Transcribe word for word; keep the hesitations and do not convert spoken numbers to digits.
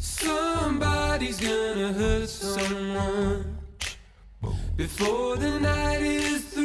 Somebody's gonna hurt someone before the night is through.